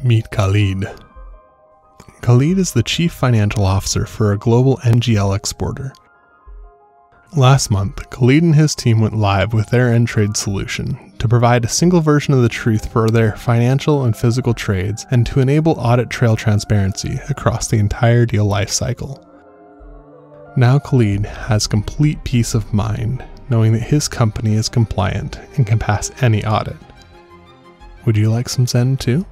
Meet Khalid. Khalid is the Chief Financial Officer for a global NGL exporter. Last month, Khalid and his team went live with their N-Trade solution to provide a single version of the truth for their financial and physical trades and to enable audit trail transparency across the entire deal lifecycle. Now Khalid has complete peace of mind knowing that his company is compliant and can pass any audit. Would you like some Zen too?